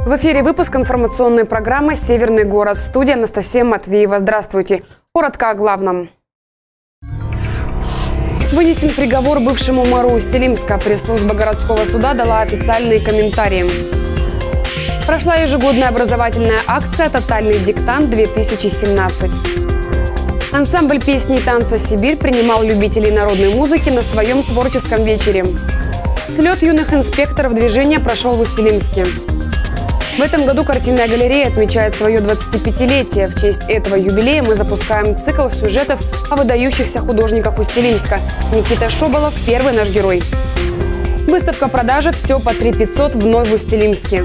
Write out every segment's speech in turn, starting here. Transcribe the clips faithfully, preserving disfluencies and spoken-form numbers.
В эфире выпуск информационной программы «Северный город». В студии Анастасия Матвеева. Здравствуйте. Коротко о главном. Вынесен приговор бывшему мэру Усть-Илимска. Пресс-служба городского суда дала официальные комментарии. Прошла ежегодная образовательная акция «Тотальный диктант-две тысячи семнадцать». Ансамбль песни и танца «Сибирь» принимал любителей народной музыки на своем творческом вечере. Слет юных инспекторов движения прошел в Усть-Илимске. В этом году картинная галерея отмечает свое двадцатипятилетие. В честь этого юбилея мы запускаем цикл сюжетов о выдающихся художниках Усть-Илимска. Никита Шоболов – первый наш герой. Выставка-продажа «Все по три пятьсот» вновь в Усть-Илимске.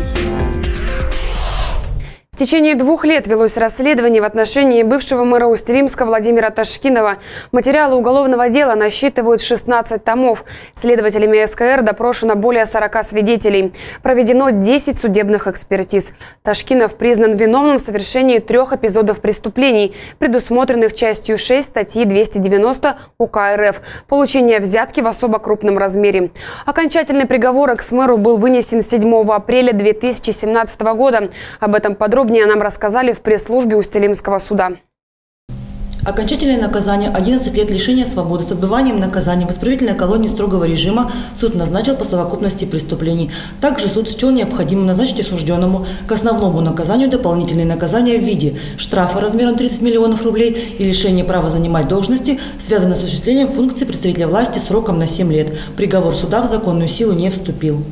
В течение двух лет велось расследование в отношении бывшего мэра Усть-Илимска Владимира Ташкинова. Материалы уголовного дела насчитывают шестнадцать томов. Следователями СКР допрошено более сорока свидетелей. Проведено десять судебных экспертиз. Ташкинов признан виновным в совершении трех эпизодов преступлений, предусмотренных частью шесть статьи двести девяносто УК РФ «Получение взятки в особо крупном размере». Окончательный приговор экс-мэру был вынесен седьмого апреля две тысячи семнадцатого года. Об этом подробнее нам рассказали в пресс-службе Усть-Илимского суда. Окончательное наказание – одиннадцать лет лишения свободы с отбыванием наказания в исправительной колонии строгого режима суд назначил по совокупности преступлений. Также суд счел необходимым назначить осужденному к основному наказанию дополнительные наказания в виде штрафа размером тридцать миллионов рублей и лишения права занимать должности, связанные с осуществлением функций представителя власти сроком на семь лет. Приговор суда в законную силу не вступил.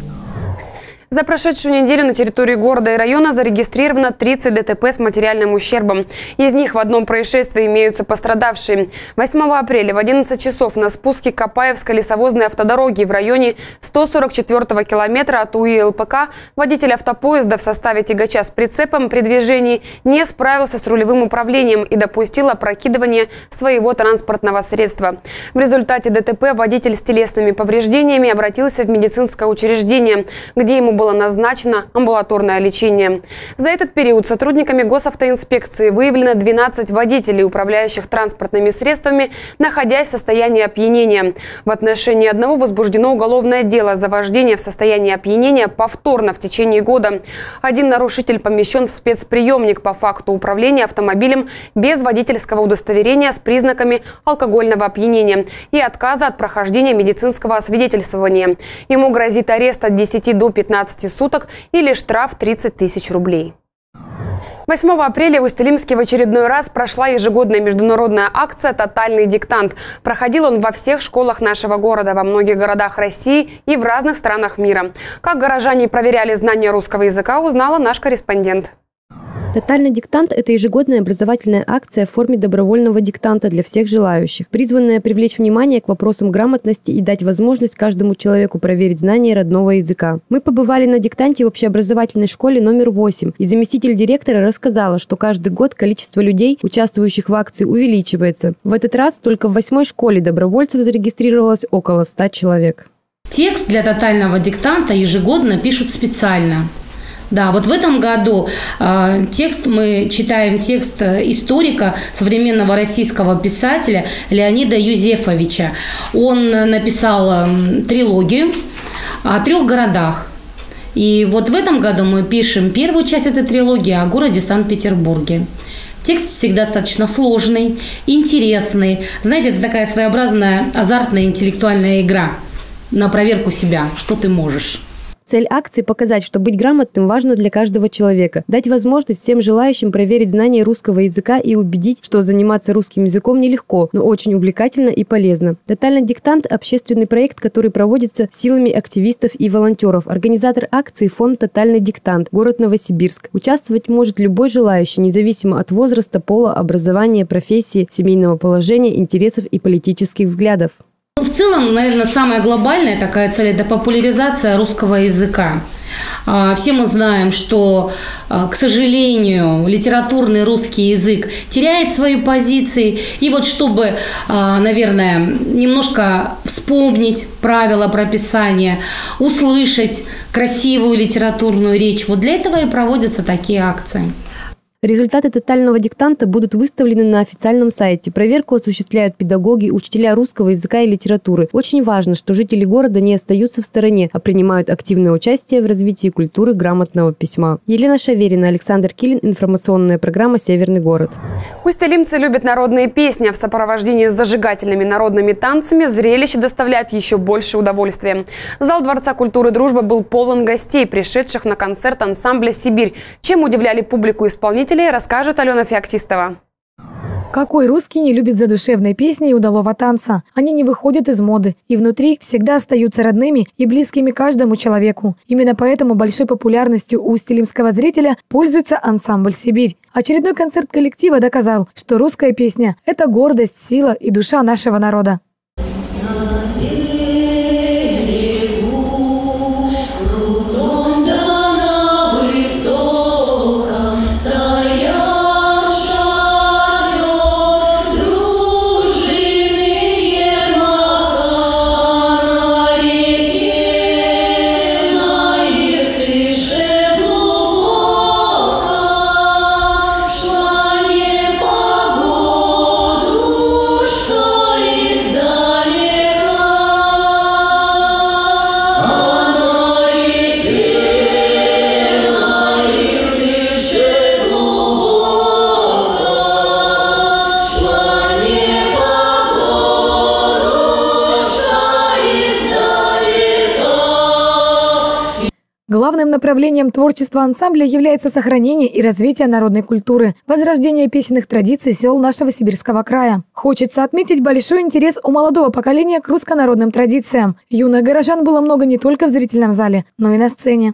За прошедшую неделю на территории города и района зарегистрировано тридцать ДТП с материальным ущербом. Из них в одном происшествии имеются пострадавшие. восьмого апреля в одиннадцать часов на спуске Копаевской лесовозной автодороги в районе сто сорок четвёртого километра от УИ ЛПК водитель автопоезда в составе тягача с прицепом при движении не справился с рулевым управлением и допустил опрокидывание своего транспортного средства. В результате ДТП водитель с телесными повреждениями обратился в медицинское учреждение, где ему было назначено амбулаторное лечение. За этот период сотрудниками госавтоинспекции выявлено двенадцать водителей, управляющих транспортными средствами, находясь в состоянии опьянения. В отношении одного возбуждено уголовное дело за вождение в состоянии опьянения повторно в течение года. Один нарушитель помещен в спецприемник по факту управления автомобилем без водительского удостоверения с признаками алкогольного опьянения и отказа от прохождения медицинского освидетельствования. Ему грозит арест от десяти до пятнадцати суток или штраф тридцать тысяч рублей. восьмого апреля в Усть-Илимске в очередной раз прошла ежегодная международная акция «Тотальный диктант». Проходил он во всех школах нашего города, во многих городах России и в разных странах мира. Как горожане проверяли знания русского языка, узнала наш корреспондент. «Тотальный диктант» – это ежегодная образовательная акция в форме добровольного диктанта для всех желающих, призванная привлечь внимание к вопросам грамотности и дать возможность каждому человеку проверить знания родного языка. Мы побывали на диктанте в общеобразовательной школе номер восемь, и заместитель директора рассказала, что каждый год количество людей, участвующих в акции, увеличивается. В этот раз только в восьмой школе добровольцев зарегистрировалось около ста человек. Текст для тотального диктанта ежегодно пишут специально. Да, вот в этом году э, текст мы читаем текст историка, современного российского писателя Леонида Юзефовича. Он написал э, трилогию о трех городах. И вот в этом году мы пишем первую часть этой трилогии о городе Санкт-Петербурге. Текст всегда достаточно сложный, интересный. Знаете, это такая своеобразная азартная интеллектуальная игра на проверку себя, что ты можешь. Цель акции – показать, что быть грамотным важно для каждого человека, дать возможность всем желающим проверить знания русского языка и убедить, что заниматься русским языком нелегко, но очень увлекательно и полезно. «Тотальный диктант» – общественный проект, который проводится силами активистов и волонтеров. Организатор акции – фонд «Тотальный диктант», город Новосибирск. Участвовать может любой желающий, независимо от возраста, пола, образования, профессии, семейного положения, интересов и политических взглядов. В целом, наверное, самая глобальная такая цель – это популяризация русского языка. Все мы знаем, что, к сожалению, литературный русский язык теряет свои позиции. И вот чтобы, наверное, немножко вспомнить правила прописания, услышать красивую литературную речь, вот для этого и проводятся такие акции. Результаты тотального диктанта будут выставлены на официальном сайте. Проверку осуществляют педагоги, учителя русского языка и литературы. Очень важно, что жители города не остаются в стороне, а принимают активное участие в развитии культуры грамотного письма. Елена Шаверина, Александр Килин. Информационная программа «Северный город». Усть-Илимцы любят народные песни. В сопровождении с зажигательными народными танцами зрелище доставляет еще больше удовольствия. Зал Дворца культуры «Дружба» был полон гостей, пришедших на концерт ансамбля «Сибирь». Чем удивляли публику исполнителей, расскажет Алена Феоктистова. Какой русский не любит задушевной песни и удалого танца? Они не выходят из моды и внутри всегда остаются родными и близкими каждому человеку. Именно поэтому большой популярностью у усть-илимского зрителя пользуется ансамбль «Сибирь». Очередной концерт коллектива доказал, что русская песня – это гордость, сила и душа нашего народа. Главным направлением творчества ансамбля является сохранение и развитие народной культуры, возрождение песенных традиций сел нашего Сибирского края. Хочется отметить большой интерес у молодого поколения к русско-народным традициям. Юных горожан было много не только в зрительном зале, но и на сцене.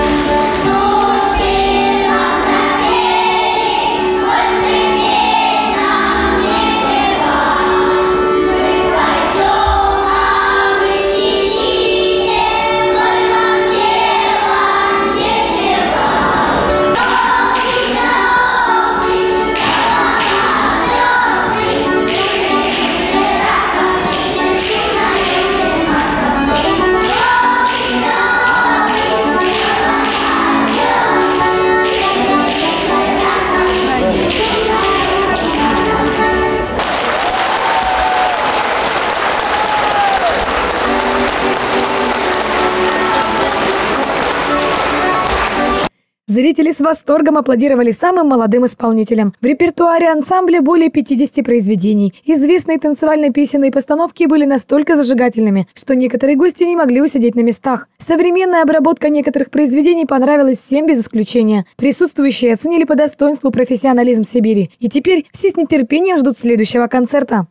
Зрители с восторгом аплодировали самым молодым исполнителям. В репертуаре ансамбля более пятидесяти произведений. Известные танцевально-песенные постановки были настолько зажигательными, что некоторые гости не могли усидеть на местах. Современная обработка некоторых произведений понравилась всем без исключения. Присутствующие оценили по достоинству профессионализм Сибири. И теперь все с нетерпением ждут следующего концерта.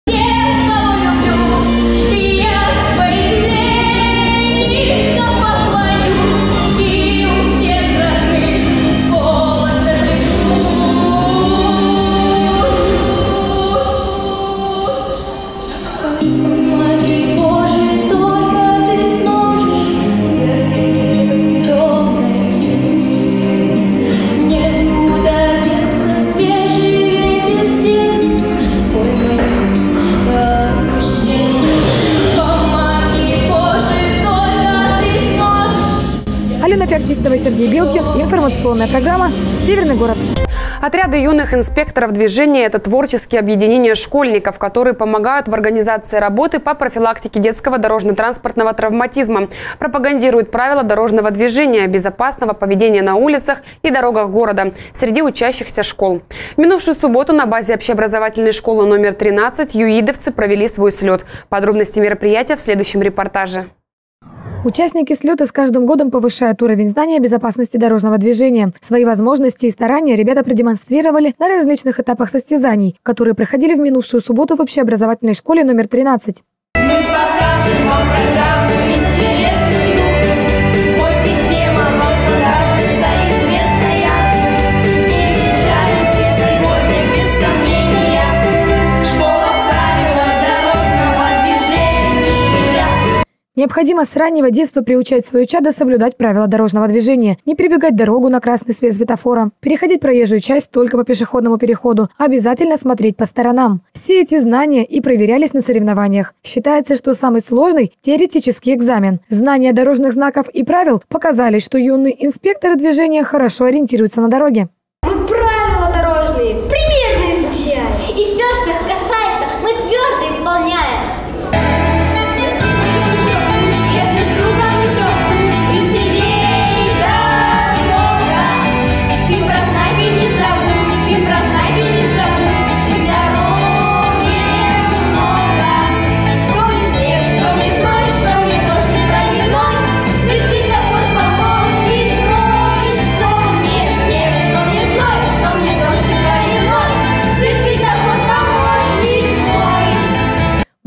Алена Феоктистова, Сергей Белкин. Информационная программа «Северный город». Отряды юных инспекторов движения – это творческие объединения школьников, которые помогают в организации работы по профилактике детского дорожно-транспортного травматизма, пропагандируют правила дорожного движения, безопасного поведения на улицах и дорогах города среди учащихся школ. В минувшую субботу на базе общеобразовательной школы номер тринадцать юидовцы провели свой слет. Подробности мероприятия в следующем репортаже. Участники слета с каждым годом повышают уровень знания о безопасности дорожного движения. Свои возможности и старания ребята продемонстрировали на различных этапах состязаний, которые проходили в минувшую субботу в общеобразовательной школе номер тринадцать. Мы покажем вам программу интересную, хоть и тема вам покажется известная. Изучайте сегодня без сомнения в школах правила дорожного движения. Необходимо с раннего детства приучать свое чадо соблюдать правила дорожного движения, не перебегать дорогу на красный свет светофора, переходить проезжую часть только по пешеходному переходу, обязательно смотреть по сторонам. Все эти знания и проверялись на соревнованиях. Считается, что самый сложный – теоретический экзамен. Знания дорожных знаков и правил показали, что юные инспекторы движения хорошо ориентируются на дороге. Мы правильно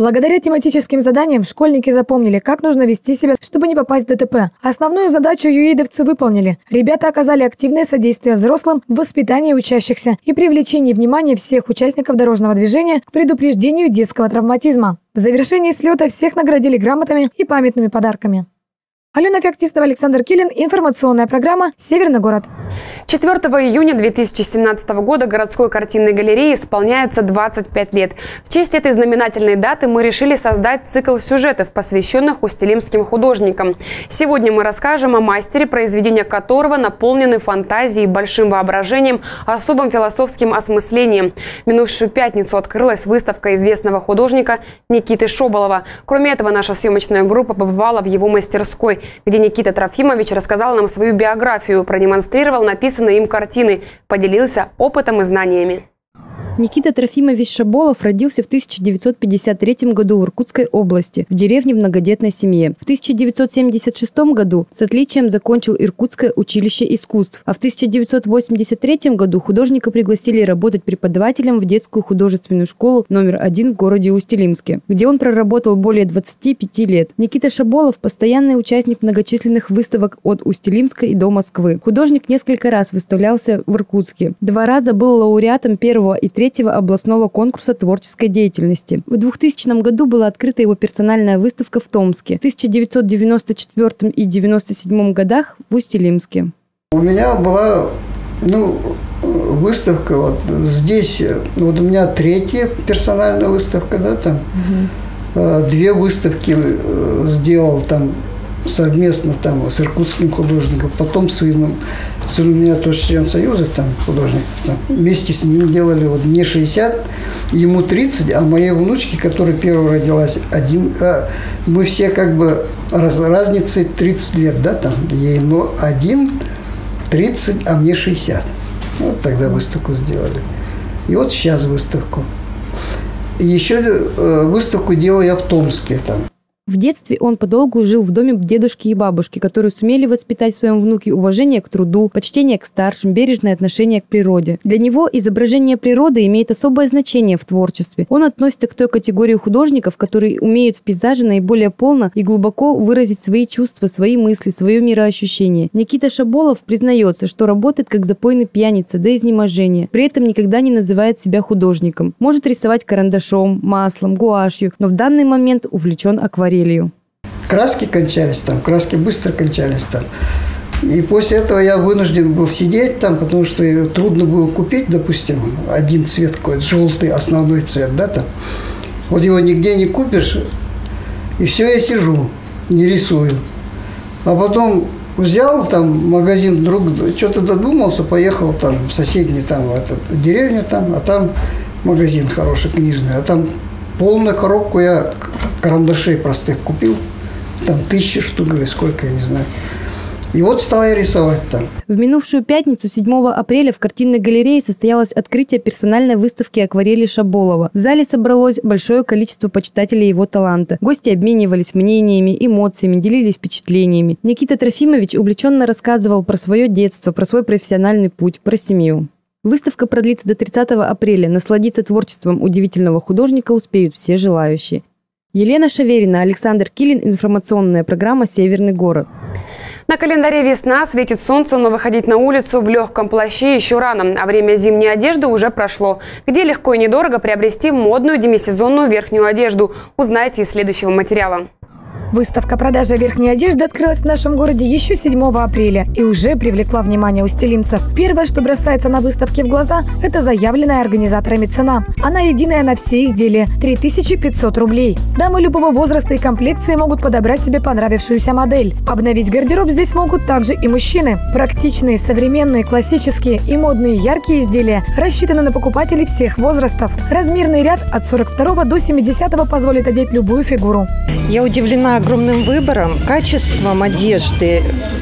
Благодаря тематическим заданиям школьники запомнили, как нужно вести себя, чтобы не попасть в ДТП. Основную задачу юидовцы выполнили. Ребята оказали активное содействие взрослым в воспитании учащихся и привлечении внимания всех участников дорожного движения к предупреждению детского травматизма. В завершении слета всех наградили грамотами и памятными подарками. Алена Феоктистова, Александр Килин. Информационная программа «Северный город». четвёртого июня две тысячи семнадцатого года городской картинной галерее исполняется двадцать пять лет. В честь этой знаменательной даты мы решили создать цикл сюжетов, посвященных устилимским художникам. Сегодня мы расскажем о мастере, произведения которого наполнены фантазией, большим воображением, особым философским осмыслением. В минувшую пятницу открылась выставка известного художника Никиты Шоболова. Кроме этого, наша съемочная группа побывала в его мастерской, где Никита Трофимович рассказал нам свою биографию, продемонстрировал написанные им картины, поделился опытом и знаниями. Никита Трофимович Шоболов родился в тысяча девятьсот пятьдесят третьем году в Иркутской области, в деревне в многодетной семье. В тысяча девятьсот семьдесят шестом году с отличием закончил Иркутское училище искусств, а в тысяча девятьсот восемьдесят третьем году художника пригласили работать преподавателем в детскую художественную школу номер один в городе Усть-Илимске, где он проработал более двадцати пяти лет. Никита Шоболов – постоянный участник многочисленных выставок от Усть-Илимска и до Москвы. Художник несколько раз выставлялся в Иркутске. Два раза был лауреатом первого и третьего областного конкурса творческой деятельности. В двухтысячном году была открыта его персональная выставка в Томске, в тысяча девятьсот девяносто четвёртом и девяносто седьмом годах в Усть-Илимске. У меня была ну, выставка вот здесь, вот у меня третья персональная выставка, да, там угу. Две выставки сделал там совместно там с иркутским художником, потом с сыном. Сын у меня тоже член союза, там художник. Там. Вместе с ним делали, вот мне шестьдесят, ему тридцать, а моей внучке, которая первая родилась, один, а, мы все как бы раз, разницей тридцать лет, да, там, ей но один, тридцать, а мне шестьдесят. Вот тогда выставку сделали. И вот сейчас выставку. И еще э, выставку делал я в Томске там. В детстве он подолгу жил в доме дедушки и бабушки, которые сумели воспитать в своем внуке уважение к труду, почтение к старшим, бережное отношение к природе. Для него изображение природы имеет особое значение в творчестве. Он относится к той категории художников, которые умеют в пейзаже наиболее полно и глубоко выразить свои чувства, свои мысли, свое мироощущение. Никита Шоболов признается, что работает как запойный пьяница до изнеможения, при этом никогда не называет себя художником. Может рисовать карандашом, маслом, гуашью, но в данный момент увлечен акварелью. Краски кончались там, краски быстро кончались там. И после этого я вынужден был сидеть там, потому что трудно было купить, допустим, один цвет какой-то, желтый основной цвет, да, там. Вот его нигде не купишь, и все, я сижу, не рисую. А потом взял там магазин, друг, что-то додумался, поехал там в соседнюю там, в эту деревню там, а там магазин хороший, книжный, а там полную коробку я карандашей простых купил, там тысячи штук или сколько, я не знаю. И вот стал я рисовать там. В минувшую пятницу, седьмого апреля, в картинной галерее состоялось открытие персональной выставки акварели Шоболова. В зале собралось большое количество почитателей его таланта. Гости обменивались мнениями, эмоциями, делились впечатлениями. Никита Трофимович увлеченно рассказывал про свое детство, про свой профессиональный путь, про семью. Выставка продлится до тридцатого апреля. Насладиться творчеством удивительного художника успеют все желающие. Елена Шаверина, Александр Килин. Информационная программа «Северный город». На календаре весна, светит солнце, но выходить на улицу в легком плаще еще рано, а время зимней одежды уже прошло. Где легко и недорого приобрести модную демисезонную верхнюю одежду, узнаете из следующего материала. Выставка продажи верхней одежды открылась в нашем городе еще седьмого апреля и уже привлекла внимание устилимцев. Первое, что бросается на выставке в глаза, это заявленная организаторами цена. Она единая на все изделия – три тысячи пятьсот рублей. Дамы любого возраста и комплекции могут подобрать себе понравившуюся модель. Обновить гардероб здесь могут также и мужчины. Практичные, современные, классические и модные яркие изделия рассчитаны на покупателей всех возрастов. Размерный ряд от сорок второго до семидесятого позволит одеть любую фигуру. Я удивлена огромным выбором, качеством одежды.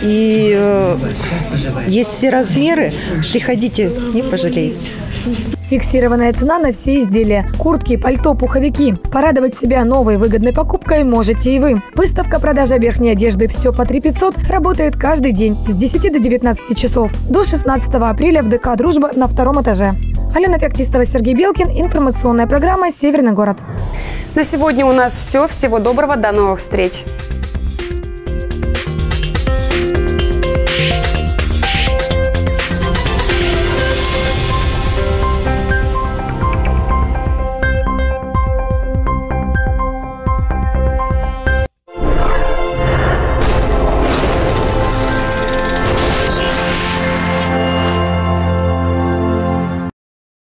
И э, есть все размеры. Приходите, не пожалеете. Фиксированная цена на все изделия. Куртки, пальто, пуховики. Порадовать себя новой выгодной покупкой можете и вы. Выставка продажа верхней одежды «Все по три пятьсот» работает каждый день с десяти до девятнадцати часов. До шестнадцатого апреля в ДК «Дружба» на втором этаже. Алена Феоктистова, Сергей Белкин. Информационная программа «Северный город». На сегодня у нас все. Всего доброго. До новых встреч.